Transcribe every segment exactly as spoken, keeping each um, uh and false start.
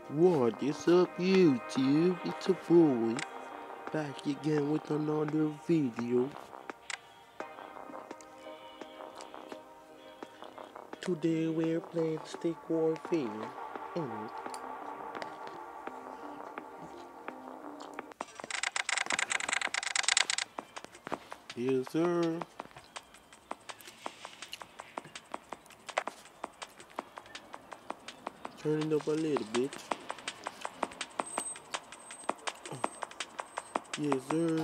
What is up, YouTube? It's a boy back again with another video. Today we're playing Stick Warfare. And yes, sir. Turn it up a little bit. Yes, sir.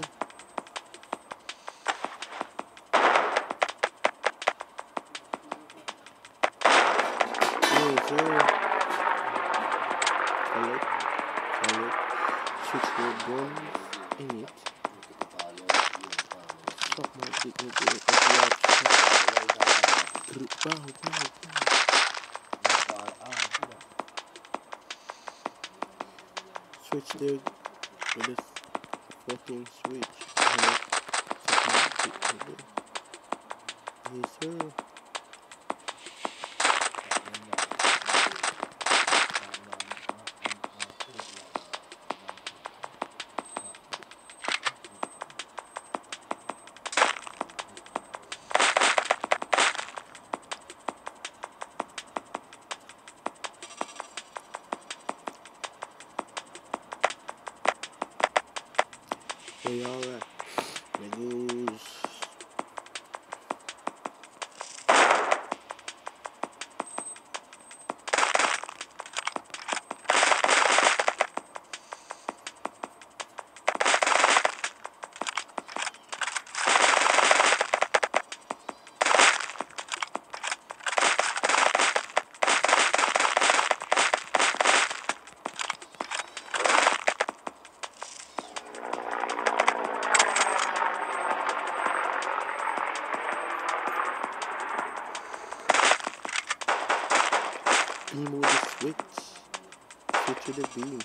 Yes, sir. Collect, collect, switch your guns in it. Stop my dick, my dick, bow, bow, bow. Switch there with this fucking switch. Yes, sir. Hey, alright. There goes. Beam with the switch. Switch to the beam.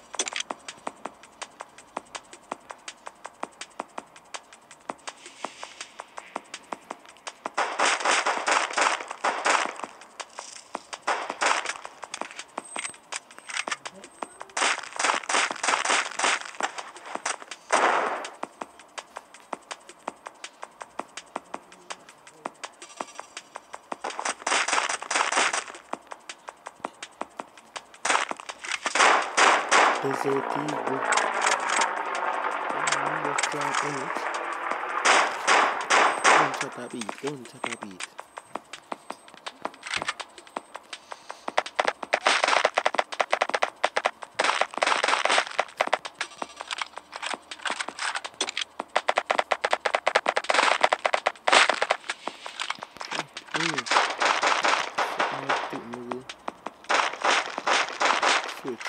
There's a keyboard. Let's try it. Don't touch that beat. Don't touch that beat. Switch.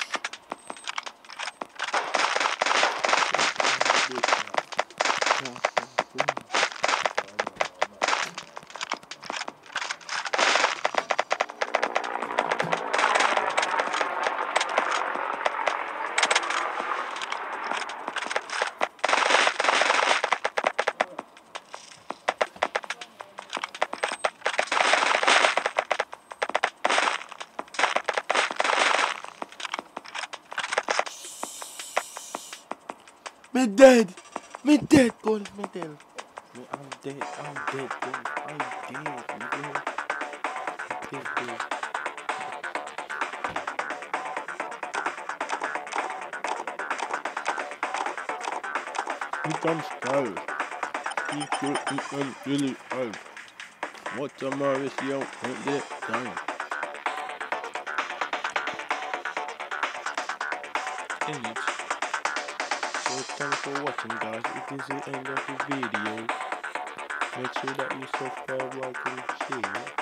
Me dead! Me dead, boy! Me dead! Me, I'm dead, I'm dead, boy! I'm dead, nigga! I'm dead, boy! You can style. You should eat and really hard. What tomorrow is young and get done. End. So thanks for watching, guys. It is the end of the video. Make sure that you subscribe, like, and share.